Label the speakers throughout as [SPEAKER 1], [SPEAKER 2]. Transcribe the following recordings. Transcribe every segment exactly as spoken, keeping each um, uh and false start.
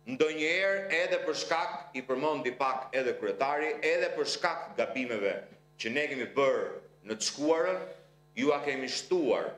[SPEAKER 1] ndonjëherë edhe për shkak, i përmendi pak edhe kryetari, edhe për shkak gabimeve që ne kemi bërë në të shkuarën, ju a kemi shtuar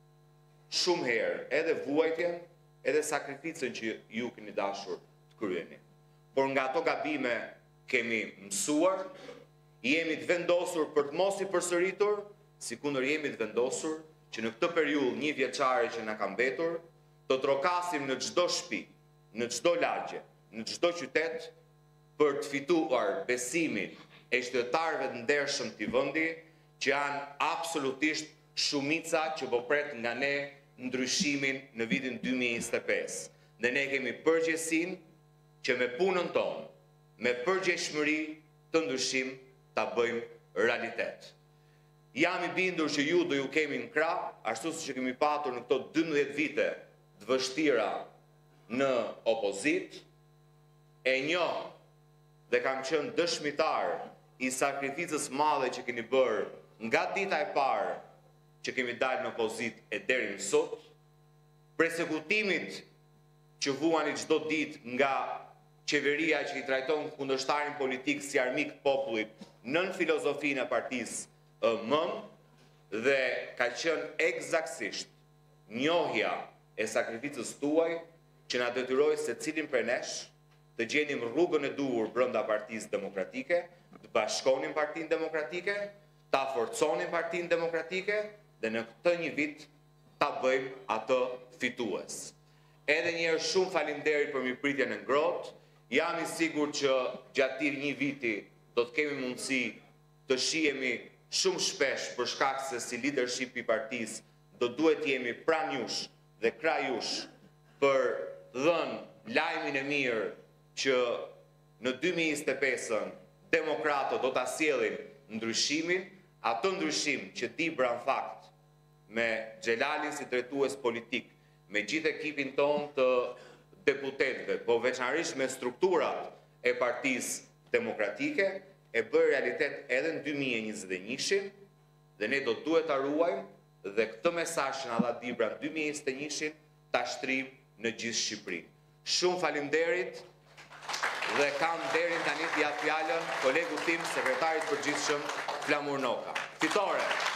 [SPEAKER 1] shumë herë edhe vuajtjen, edhe sakrificën që ju keni dashur të kryeni. Por nga ato gabime kemi mësuar, jemi të vendosur për të mos i përsëritur, sikundër jemi të vendosur që në këtë periudhë një vjeçare që na ka mbetur, të trokasim në çdo shtëpi, në çdo lagje, në çdo qytet për të fituar besimin e qytetarëve të ndershëm të vendi, që janë absolutisht shumica që po pret nga ne ndryshimin në vitin dy mijë e njëzet e pesë. Dhe ne kemi përgjegjësinë që me punën tonë, me përgjegjshmëri të ndryshim ta bëjmë realitet. Jam i bindur që ju do ju kemi në krah, ashtu siç kemi patur në këto dymbëdhjetë vite të vështira në opozit, e njoh dhe kam qenë dëshmitar i sakrificës madhe që keni bërë nga dita e parë që kemi dalë në opozit e deri më sot, persekutimit që vuani çdo ditë nga qeveria që i trajton kundërshtarin politik si armik të popullit nën filozofinë e partisë M, dhe ka qenë eksaktësisht njohja e sakrificës tuaj që na detyroi secilin prej nesh të gjenim rrugën e duhur brenda Partisë Demokratike, të bashkonim Partinë Demokratike, ta forconim Partinë Demokratike dhe në këtë një vit ta bëjmë atë fitues. Edhe një herë shumë faleminderit për mirëpritjen e ngrohtë. Jam i sigurt që gjatë një viti do të kemi mundësi të shihemi shumë shpesh për shkak se si leadership i partisë do duhet jemi pranë jush dhe krah jush për dhënë lajmin e mirë që në dy mijë e njëzet e pesën demokratët do ta sjellin ndryshimin, atë ndryshim që Dibra në fakt me Xhelalin si drejtues politik, me gjithë ekipin ton të deputetëve, po veçanërisht me strukturat e Partisë Demokratike, e bërë realitet edhe në dy mijë e njëzet e një-shin, dhe ne do duhet ta ruajmë dhe këtë mesazh që na dha Dibra në dy mijë e njëzet e një-shin ta shtrijmë në gjithë Shqipërinë. Shumë faleminderit dhe kam nderin tani të jap fjalën kolegut tim, sekretarit përgjithshëm Flamur Noka. Fitore!